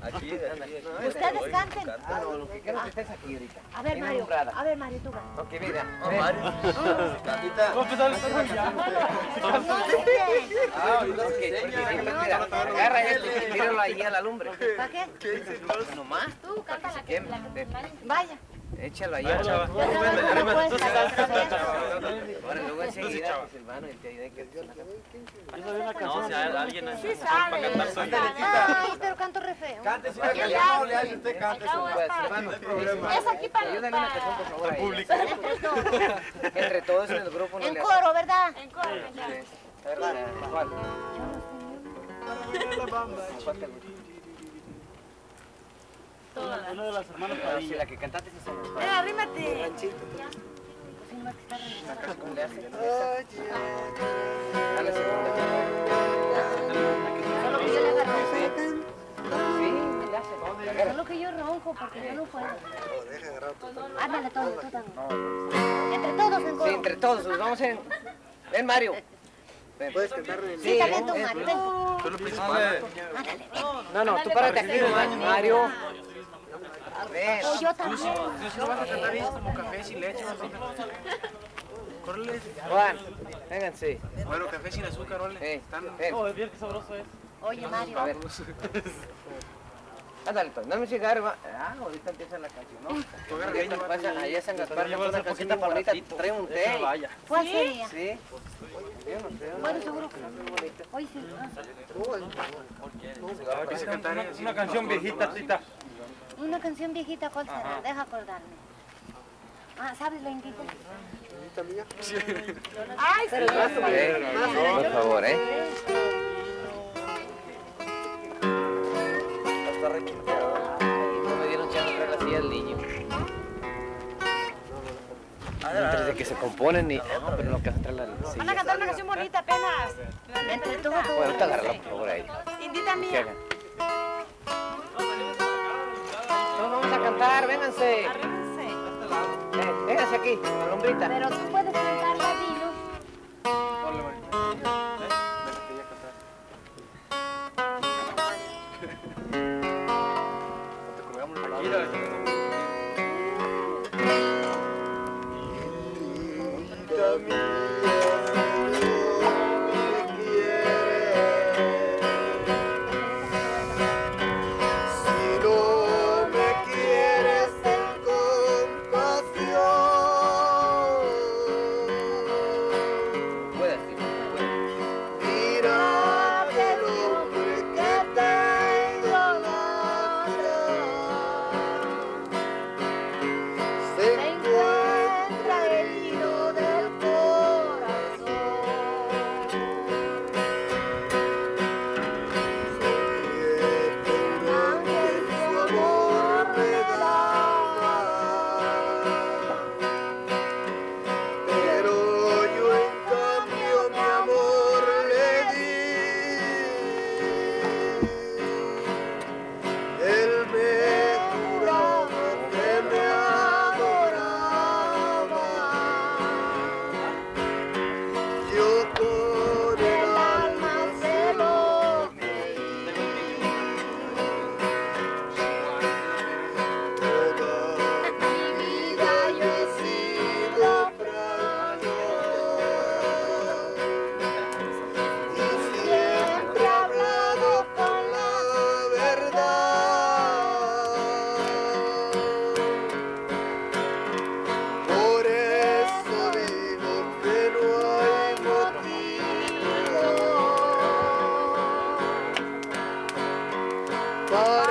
Aquí. Ustedes canten. No, lo que quiero es que estés aquí ahorita. A ver, Mario. A ver, Mario, tú vas. Ok, mira. Mario. Cantita. Mira, agarra esto y tíralo ahí a la lumbre. ¿Para qué? Nomás. Tú canta la que Vaya. Échalo ahí. Yo trabajo en una puesta, Ahora luego enseguida, Silvano, y te ayude que... No, si alguien Sí para cantar sabe. soy Ay, pero canto re feo. Cante, si usted cante. Es aquí para Ayúdame una canción, por favor, ahí. Entre todos en el grupo no En le coro, ¿verdad? En coro, ya. ¿Verdad? ¿Cuál? ¿Cuál te gusta? Una de las hermanas Si Padilla. la que cantaste es esa. Arrímate. ¿Cómo le hace? Dale segunda. Solo que yo le agarro. Sí, le hace. Agarra. Solo que yo ronco porque yo no puedo. Ándale todo, tú también. Entre todos en Sí, coro. entre todos, nos vamos en... Ven, Mario. Ven. Puedes cantar Sí, también tú, Mario. Ven. lo principal. No, tú párate aquí, Mario. Ven. O yo también. Si no vas a cantar eso como café sin leche, córrele. Juan, vénganse. Bueno, café sin azúcar, órale. Ven. Oh, es bien que sabroso es. Oye, Mario. A ver. Ándale, pues, dame un cigarro. Ahorita empieza la canción, ¿no? Ahorita pasa allá a San Gaspar, Lleva una esa cancionta poquita bonita, ratito. trae un té. Vaya. ¿Cuál sería? Sí. Yo no sé. Bueno, seguro que hoy sí. Quise cantar una canción viejita, tita. Una canción viejita, ¿cuál será? Deja acordarme. ¿Sabes la indita? Ay, sí. Por favor, No me dieron chance de traer la silla del niño. Antes de que se componen y... No, pero no que traer la silla. Van a cantar una canción bonita apenas. Entre todos. Bueno, ahorita agárrala, por favor, ahí. Indita ¿Qué mía. hagan? Todos vamos a cantar, vénganse. Arrímense. Vénganse aquí, con la hombrita. Pero tú puedes cantar ladino. But